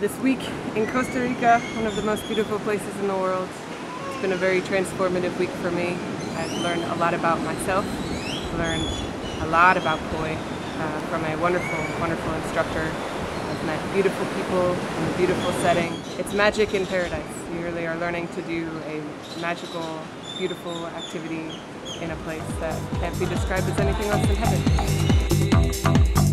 This week in Costa Rica, one of the most beautiful places in the world. It's been a very transformative week for me. I've learned a lot about myself, learned a lot about Poi from a wonderful, wonderful instructor. I've met beautiful people in a beautiful setting. It's magic in paradise. You really are learning to do a magical, beautiful activity in a place that can't be described as anything less than heaven.